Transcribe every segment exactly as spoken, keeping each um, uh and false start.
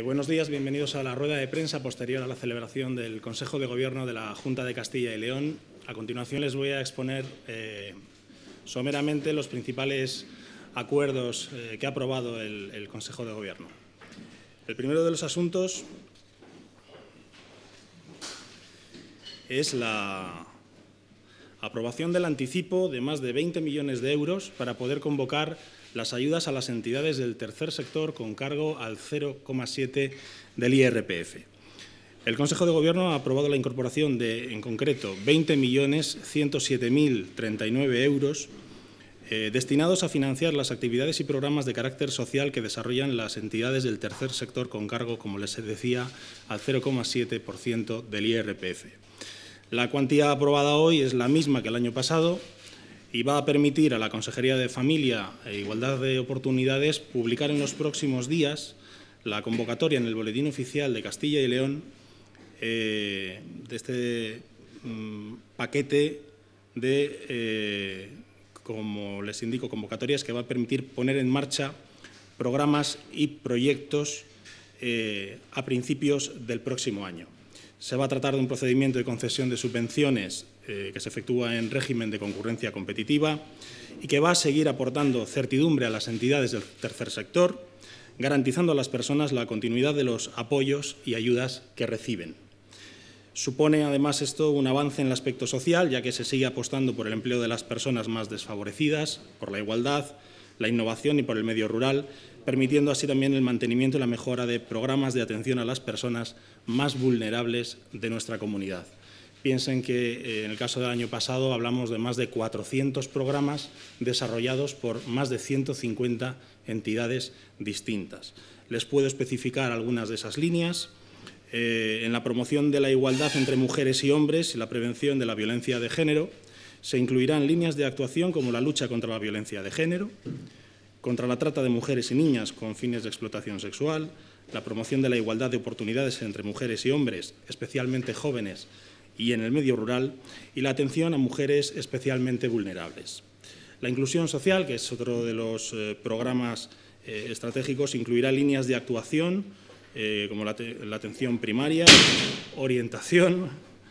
buenos días, bienvenidos a la rueda de prensa posterior a la celebración del Consejo de Gobierno de la Junta de Castilla y León. A continuación les voy a exponer eh, someramente los principales acuerdos eh, que ha aprobado el, el Consejo de Gobierno. El primero de los asuntos es la aprobación del anticipo de más de veinte millones de euros para poder convocar las ayudas a las entidades del tercer sector con cargo al cero coma siete del I R P F. El Consejo de Gobierno ha aprobado la incorporación de, en concreto, veinte millones ciento siete mil treinta y nueve euros eh, destinados a financiar las actividades y programas de carácter social que desarrollan las entidades del tercer sector con cargo, como les decía, al cero coma siete por ciento del I R P F. La cuantía aprobada hoy es la misma que el año pasado y va a permitir a la Consejería de Familia e Igualdad de Oportunidades publicar en los próximos días la convocatoria en el Boletín Oficial de Castilla y León eh, de este mm, paquete de, eh, como les indico, convocatorias que va a permitir poner en marcha programas y proyectos eh, a principios del próximo año. Se va a tratar de un procedimiento de concesión de subvenciones eh, que se efectúa en régimen de concurrencia competitiva y que va a seguir aportando certidumbre a las entidades del tercer sector, garantizando a las personas la continuidad de los apoyos y ayudas que reciben. Supone, además, esto un avance en el aspecto social, ya que se sigue apostando por el empleo de las personas más desfavorecidas, por la igualdad, la innovación y por el medio rural, permitiendo así también el mantenimiento y la mejora de programas de atención a las personas más vulnerables de nuestra comunidad. Piensen que eh, en el caso del año pasado hablamos de más de cuatrocientos programas desarrollados por más de ciento cincuenta entidades distintas. Les puedo especificar algunas de esas líneas. Eh, en la promoción de la igualdad entre mujeres y hombres y la prevención de la violencia de género, se incluirán líneas de actuación como la lucha contra la violencia de género, contra la trata de mujeres y niñas con fines de explotación sexual, la promoción de la igualdad de oportunidades entre mujeres y hombres, especialmente jóvenes, y en el medio rural, y la atención a mujeres especialmente vulnerables. La inclusión social, que es otro de los eh, programas eh, estratégicos, incluirá líneas de actuación eh, como la, la atención primaria, orientación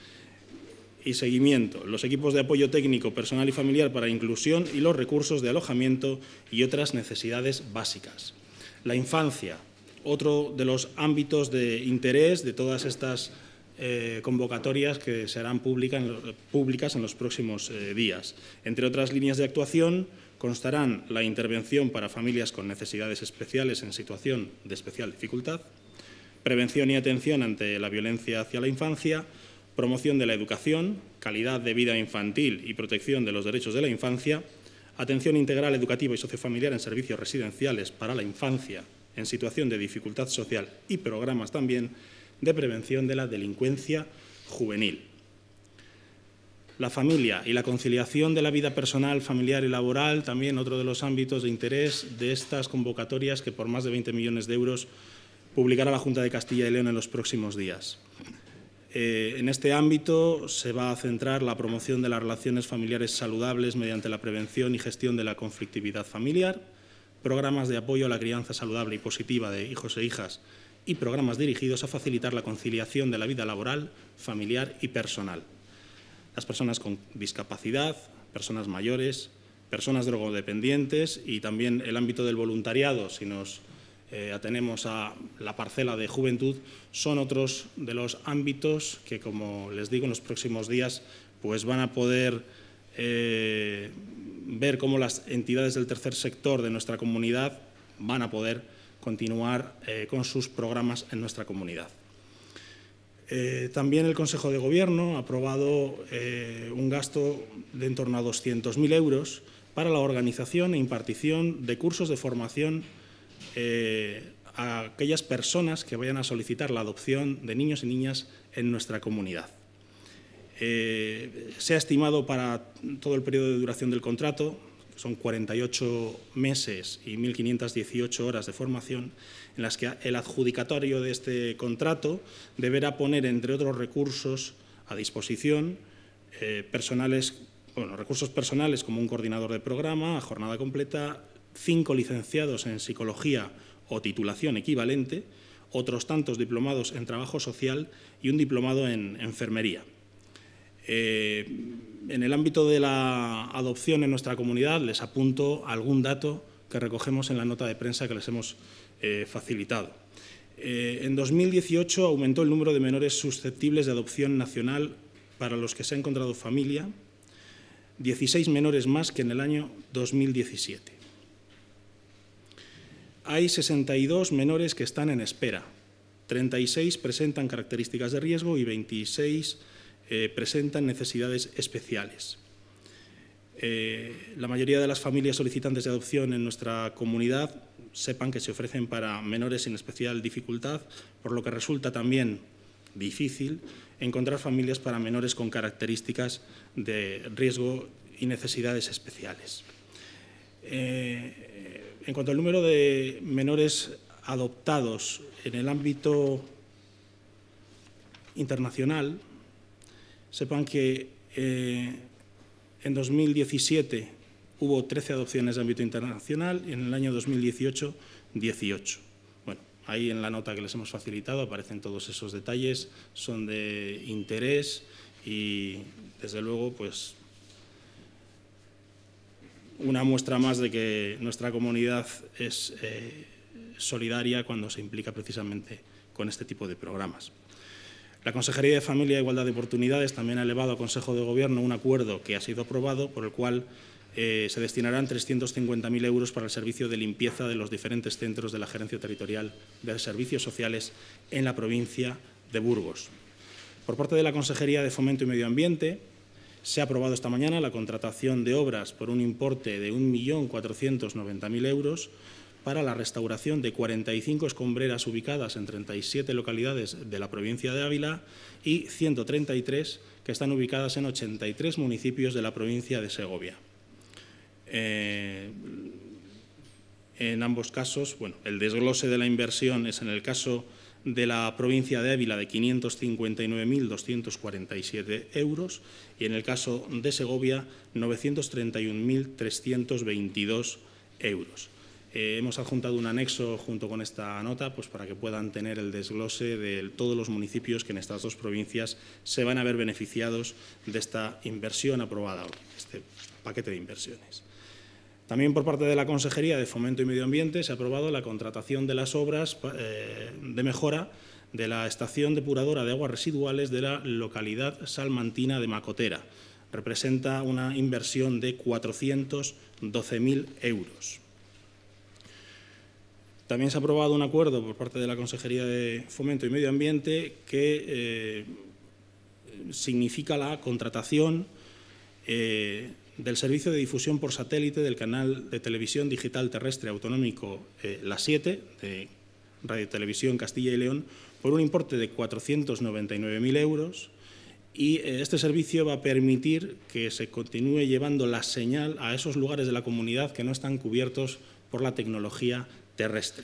y seguimiento, los equipos de apoyo técnico, personal y familiar para inclusión y los recursos de alojamiento y otras necesidades básicas. La infancia, otro de los ámbitos de interés de todas estas eh, convocatorias que serán pública en lo, públicas en los próximos eh, días. Entre otras líneas de actuación constarán la intervención para familias con necesidades especiales en situación de especial dificultad, prevención y atención ante la violencia hacia la infancia, promoción de la educación, calidad de vida infantil y protección de los derechos de la infancia, atención integral educativa y sociofamiliar en servicios residenciales para la infancia en situación de dificultad social y programas también de prevención de la delincuencia juvenil. La familia y la conciliación de la vida personal, familiar y laboral, también otro de los ámbitos de interés de estas convocatorias que por más de veinte millones de euros publicará la Junta de Castilla y León en los próximos días. Eh, en este ámbito se va a centrar la promoción de las relaciones familiares saludables mediante la prevención y gestión de la conflictividad familiar, programas de apoyo a la crianza saludable y positiva de hijos e hijas y programas dirigidos a facilitar la conciliación de la vida laboral, familiar y personal. Las personas con discapacidad, personas mayores, personas drogodependientes y también el ámbito del voluntariado, si nos Eh, atenemos a la parcela de juventud, son otros de los ámbitos que, como les digo, en los próximos días pues van a poder eh, ver cómo las entidades del tercer sector de nuestra comunidad van a poder continuar eh, con sus programas en nuestra comunidad. Eh, también el Consejo de Gobierno ha aprobado eh, un gasto de en torno a doscientos mil euros para la organización e impartición de cursos de formación Eh, a aquellas personas que vayan a solicitar la adopción de niños y niñas en nuestra comunidad. Eh, se ha estimado para todo el periodo de duración del contrato, son cuarenta y ocho meses y mil quinientas dieciocho horas de formación, en las que el adjudicatario de este contrato deberá poner, entre otros recursos, a disposición eh, personales, bueno, recursos personales como un coordinador de programa a jornada completa, cinco licenciados en psicología o titulación equivalente, otros tantos diplomados en trabajo social y un diplomado en enfermería. Eh, en el ámbito de la adopción en nuestra comunidad les apunto algún dato que recogemos en la nota de prensa que les hemos eh, facilitado. Eh, en dos mil dieciocho aumentó el número de menores susceptibles de adopción nacional para los que se ha encontrado familia, dieciséis menores más que en el año dos mil diecisiete. Hay sesenta y dos menores que están en espera, treinta y seis presentan características de riesgo y veintiséis eh, presentan necesidades especiales. Eh, la mayoría de las familias solicitantes de adopción en nuestra comunidad sepan que se ofrecen para menores sin especial dificultad, por lo que resulta también difícil encontrar familias para menores con características de riesgo y necesidades especiales. Eh, en cuanto al número de menores adoptados en el ámbito internacional, sepan que eh, en dos mil diecisiete hubo trece adopciones de ámbito internacional y en el año dos mil dieciocho, dieciocho. Bueno, ahí en la nota que les hemos facilitado aparecen todos esos detalles, son de interés y, desde luego, pues una muestra más de que nuestra comunidad es eh, solidaria cuando se implica precisamente con este tipo de programas. La Consejería de Familia e Igualdad de Oportunidades también ha elevado al Consejo de Gobierno un acuerdo que ha sido aprobado por el cual eh, se destinarán trescientos cincuenta mil euros para el servicio de limpieza de los diferentes centros de la Gerencia Territorial de Servicios Sociales en la provincia de Burgos. Por parte de la Consejería de Fomento y Medio Ambiente, se ha aprobado esta mañana la contratación de obras por un importe de un millón cuatrocientos noventa mil euros para la restauración de cuarenta y cinco escombreras ubicadas en treinta y siete localidades de la provincia de Ávila y ciento treinta y tres que están ubicadas en ochenta y tres municipios de la provincia de Segovia. Eh, en ambos casos, bueno, el desglose de la inversión es en el caso de la provincia de Ávila de quinientos cincuenta y nueve mil doscientos cuarenta y siete euros y en el caso de Segovia novecientos treinta y un mil trescientos veintidós euros. Eh, hemos adjuntado un anexo junto con esta nota pues, para que puedan tener el desglose de todos los municipios que en estas dos provincias se van a ver beneficiados de esta inversión aprobada hoy, este paquete de inversiones. También por parte de la Consejería de Fomento y Medio Ambiente se ha aprobado la contratación de las obras eh, de mejora de la estación depuradora de aguas residuales de la localidad salmantina de Macotera. Representa una inversión de cuatrocientos doce mil euros. También se ha aprobado un acuerdo por parte de la Consejería de Fomento y Medio Ambiente que eh, significa la contratación eh, del servicio de difusión por satélite del canal de televisión digital terrestre autonómico eh, La siete, de Radio Televisión Castilla y León, por un importe de cuatrocientos noventa y nueve mil euros y eh, este servicio va a permitir que se continúe llevando la señal a esos lugares de la comunidad que no están cubiertos por la tecnología terrestre.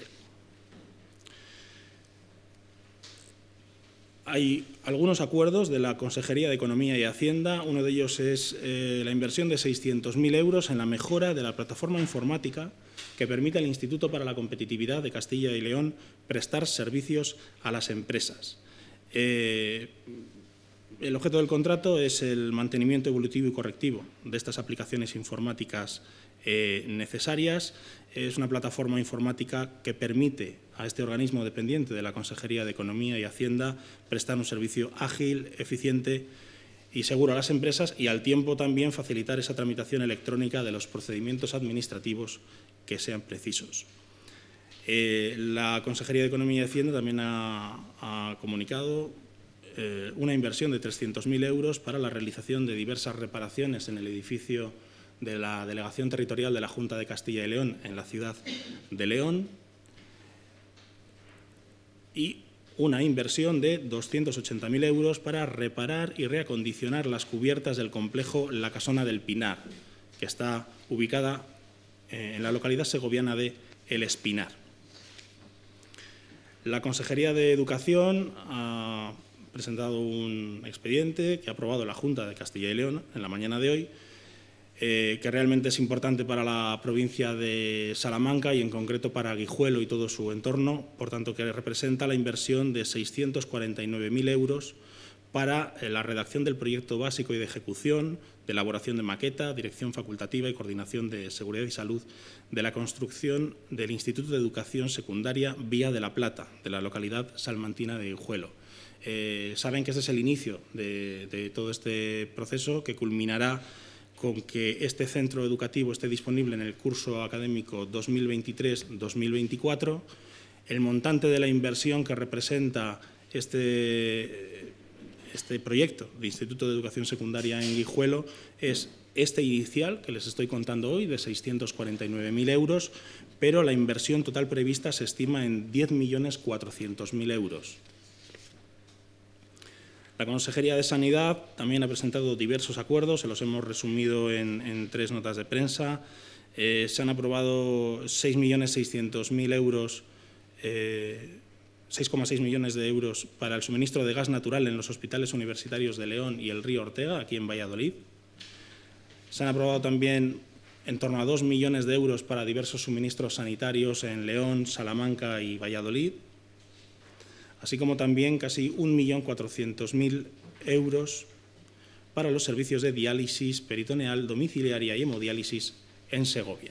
Hay algunos acuerdos de la Consejería de Economía y Hacienda. Uno de ellos es eh, la inversión de seiscientos mil euros en la mejora de la plataforma informática que permite al Instituto para la Competitividad de Castilla y León prestar servicios a las empresas. Eh, el objeto del contrato es el mantenimiento evolutivo y correctivo de estas aplicaciones informáticas eh, necesarias. Es una plataforma informática que permite a este organismo dependiente de la Consejería de Economía y Hacienda prestar un servicio ágil, eficiente y seguro a las empresas y al tiempo también facilitar esa tramitación electrónica de los procedimientos administrativos que sean precisos. Eh, la Consejería de Economía y Hacienda también ha, ha comunicado eh, una inversión de trescientos mil euros para la realización de diversas reparaciones en el edificio de la Delegación Territorial de la Junta de Castilla y León en la ciudad de León y una inversión de doscientos ochenta mil euros para reparar y reacondicionar las cubiertas del complejo La Casona del Pinar, que está ubicada en la localidad segoviana de El Espinar. La Consejería de Educación ha presentado un expediente que ha aprobado la Junta de Castilla y León en la mañana de hoy, eh, que realmente es importante para la provincia de Salamanca y en concreto para Guijuelo y todo su entorno, por tanto que representa la inversión de seiscientos cuarenta y nueve mil euros para la redacción del proyecto básico y de ejecución, de elaboración de maqueta, dirección facultativa y coordinación de seguridad y salud de la construcción del Instituto de Educación Secundaria Vía de la Plata, de la localidad salmantina de Guijuelo. Eh, saben que este es el inicio de, de todo este proceso que culminará con que este centro educativo esté disponible en el curso académico dos mil veintitrés dos mil veinticuatro. El montante de la inversión que representa este, este proyecto de Instituto de Educación Secundaria en Guijuelo es este inicial que les estoy contando hoy, de seiscientos cuarenta y nueve mil euros, pero la inversión total prevista se estima en diez millones cuatrocientos mil euros. La Consejería de Sanidad también ha presentado diversos acuerdos, se los hemos resumido en, en tres notas de prensa. Eh, se han aprobado seis millones seiscientos mil euros, eh, seis coma seis millones de euros para el suministro de gas natural en los hospitales universitarios de León y el Río Ortega, aquí en Valladolid. Se han aprobado también en torno a dos millones de euros para diversos suministros sanitarios en León, Salamanca y Valladolid, así como también casi un millón cuatrocientos mil euros para los servicios de diálisis peritoneal, domiciliaria y hemodiálisis en Segovia.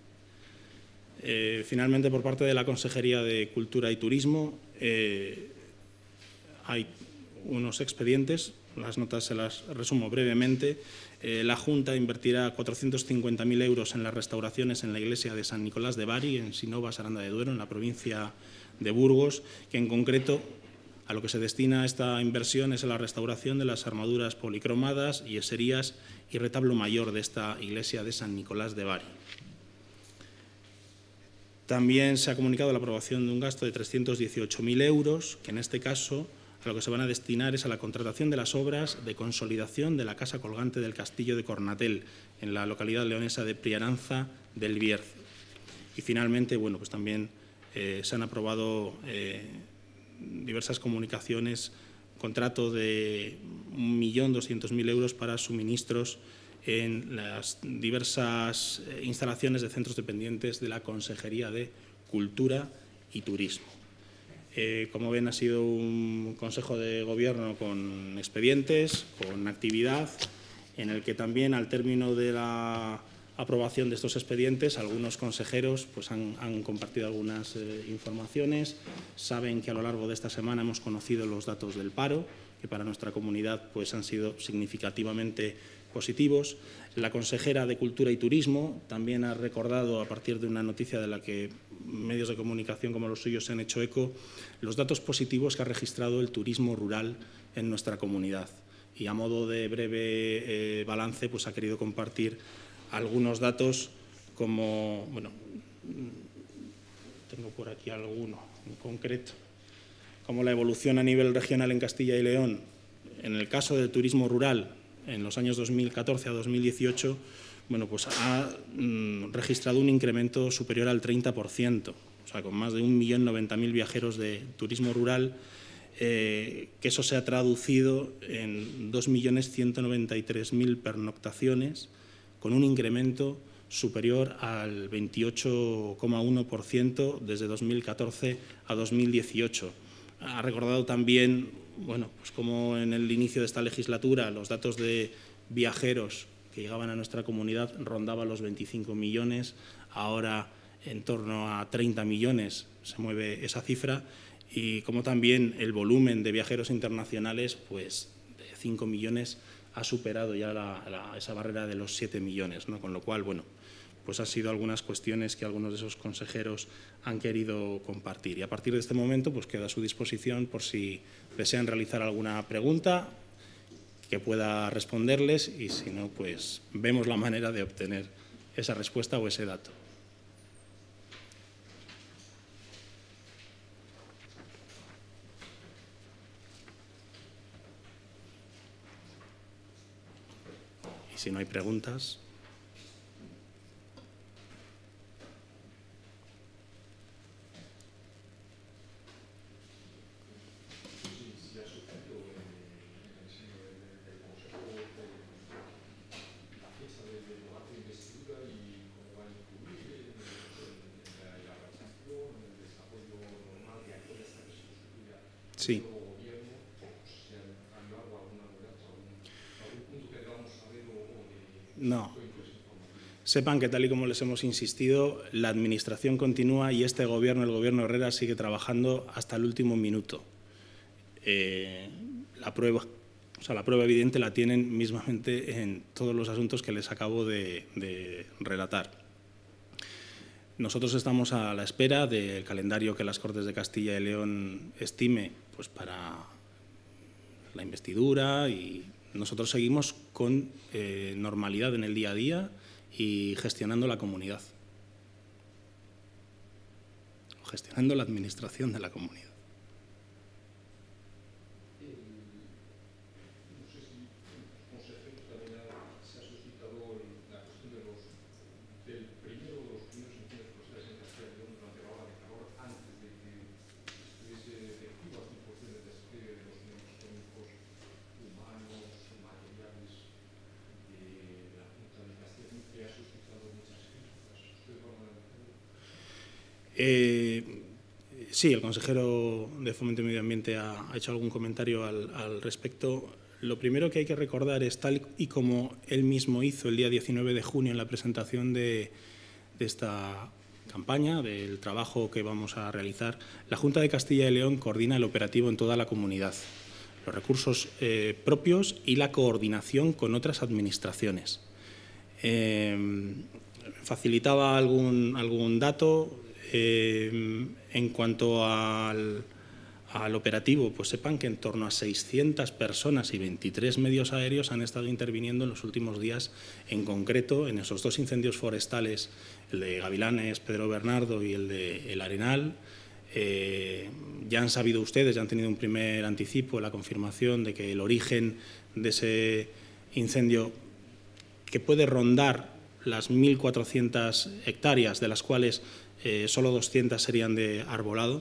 Eh, finalmente, por parte de la Consejería de Cultura y Turismo, eh, hay unos expedientes, las notas se las resumo brevemente. Eh, la Junta invertirá cuatrocientos cincuenta mil euros en las restauraciones en la iglesia de San Nicolás de Bari, en Sinovas, Aranda de Duero, en la provincia de Burgos, que en concreto a lo que se destina esta inversión es a la restauración de las armaduras policromadas, yeserías y retablo mayor de esta iglesia de San Nicolás de Bari. También se ha comunicado la aprobación de un gasto de trescientos dieciocho mil euros, que en este caso a lo que se van a destinar es a la contratación de las obras de consolidación de la casa colgante del Castillo de Cornatel, en la localidad leonesa de Priaranza del Bierzo. Y finalmente, bueno, pues también Eh, se han aprobado eh, diversas comunicaciones, contrato de un millón doscientos mil euros para suministros en las diversas instalaciones de centros dependientes de la Consejería de Cultura y Turismo. Eh, como ven, ha sido un Consejo de Gobierno con expedientes, con actividad, en el que también al término de la aprobación de estos expedientes, algunos consejeros pues, han, han compartido algunas eh, informaciones. Saben que a lo largo de esta semana hemos conocido los datos del paro, que para nuestra comunidad pues, han sido significativamente positivos. La consejera de Cultura y Turismo también ha recordado, a partir de una noticia de la que medios de comunicación como los suyos se han hecho eco, los datos positivos que ha registrado el turismo rural en nuestra comunidad. Y a modo de breve eh, balance, pues, ha querido compartir algunos datos como, bueno, tengo por aquí alguno en concreto, como la evolución a nivel regional en Castilla y León. En el caso del turismo rural, en los años dos mil catorce a dos mil dieciocho, bueno, pues ha mm, registrado un incremento superior al treinta por ciento, o sea, con más de un millón noventa mil viajeros de turismo rural, eh, que eso se ha traducido en dos millones ciento noventa y tres mil pernoctaciones, con un incremento superior al veintiocho coma uno por ciento desde dos mil catorce a dos mil dieciocho. Ha recordado también, bueno, pues como en el inicio de esta legislatura los datos de viajeros que llegaban a nuestra comunidad rondaban los veinticinco millones, ahora en torno a treinta millones se mueve esa cifra, y como también el volumen de viajeros internacionales, pues de cinco millones ha superado ya la, la, esa barrera de los siete millones, ¿no? Con lo cual, bueno, pues han sido algunas cuestiones que algunos de esos consejeros han querido compartir. Y a partir de este momento, pues queda a su disposición por si desean realizar alguna pregunta que pueda responderles, y si no, pues vemos la manera de obtener esa respuesta o ese dato. Y si no hay preguntas. Sí. No. Sepan que, tal y como les hemos insistido, la Administración continúa y este Gobierno, el Gobierno Herrera, sigue trabajando hasta el último minuto. Eh, la prueba, o sea, la prueba evidente la tienen mismamente en todos los asuntos que les acabo de, de relatar. Nosotros estamos a la espera del calendario que las Cortes de Castilla y León estime, pues, para la investidura, y nosotros seguimos con eh, normalidad en el día a día y gestionando la comunidad, gestionando la administración de la comunidad. Eh, sí, el consejero de Fomento y Medio Ambiente ha, ha hecho algún comentario al, al respecto. Lo primero que hay que recordar es, tal y como él mismo hizo el día diecinueve de junio en la presentación de, de esta campaña, del trabajo que vamos a realizar, la Junta de Castilla y León coordina el operativo en toda la comunidad, los recursos eh, propios y la coordinación con otras administraciones. Eh, facilitaba algún, algún dato. Eh, en cuanto al, al operativo, pues sepan que en torno a seiscientas personas y veintitrés medios aéreos han estado interviniendo en los últimos días, en concreto en esos dos incendios forestales, el de Gavilanes, Pedro Bernardo, y el de El Arenal. Eh, ya han sabido ustedes, ya han tenido un primer anticipo, la confirmación de que el origen de ese incendio, que puede rondar las mil cuatrocientas hectáreas, de las cuales eh, solo doscientas serían de arbolado.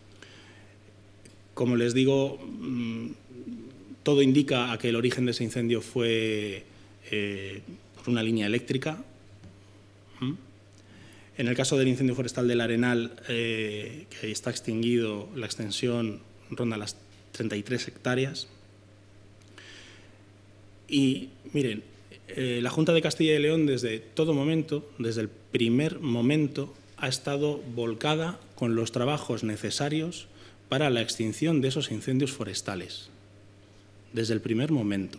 Como les digo, mmm, todo indica a que el origen de ese incendio fue eh, por una línea eléctrica. ¿Mm? En el caso del incendio forestal del Arenal, eh, que está extinguido, la extensión ronda las treinta y tres hectáreas. Y miren, eh, la Junta de Castilla y León desde todo momento, desde el primer momento, ha estado volcada con los trabajos necesarios para la extinción de esos incendios forestales, desde el primer momento.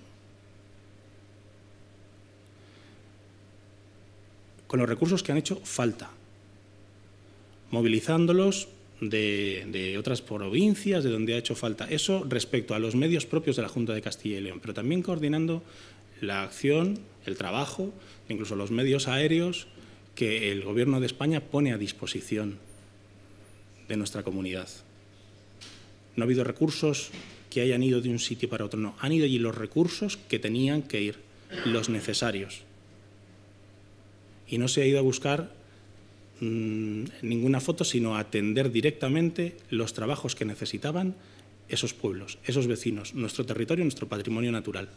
Con los recursos que han hecho falta, movilizándolos de, de otras provincias, de donde ha hecho falta. Eso respecto a los medios propios de la Junta de Castilla y León, pero también coordinando la acción, el trabajo, incluso los medios aéreos que el Gobierno de España pone a disposición de nuestra comunidad. No ha habido recursos que hayan ido de un sitio para otro, no. Han ido allí los recursos que tenían que ir, los necesarios. Y no se ha ido a buscar mmm, ninguna foto, sino a atender directamente los trabajos que necesitaban esos pueblos, esos vecinos, nuestro territorio, nuestro patrimonio natural.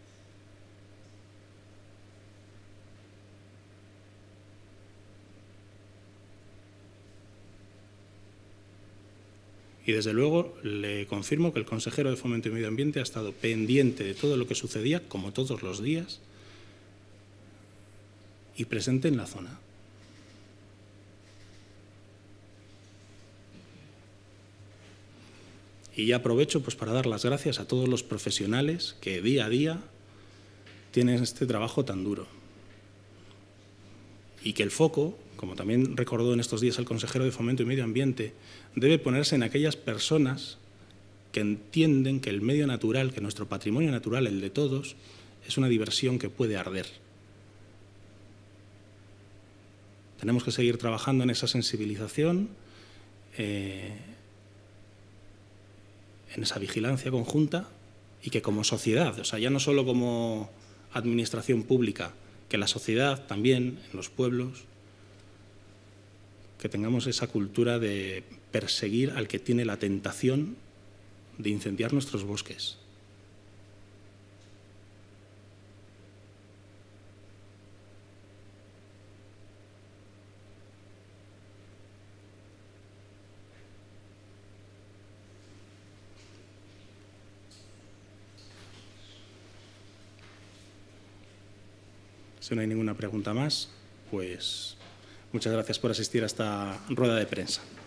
Y, desde luego, le confirmo que el consejero de Fomento y Medio Ambiente ha estado pendiente de todo lo que sucedía, como todos los días, y presente en la zona. Y ya aprovecho pues, para dar las gracias a todos los profesionales que día a día tienen este trabajo tan duro. Y que el foco, como también recordó en estos días el consejero de Fomento y Medio Ambiente, debe ponerse en aquellas personas que entienden que el medio natural, que nuestro patrimonio natural, el de todos, es una diversión que puede arder. Tenemos que seguir trabajando en esa sensibilización, eh, en esa vigilancia conjunta, y que como sociedad, o sea, ya no solo como administración pública, que la sociedad también, en los pueblos, que tengamos esa cultura de perseguir al que tiene la tentación de incendiar nuestros bosques. Si no hay ninguna pregunta más, pues muchas gracias por asistir a esta rueda de prensa.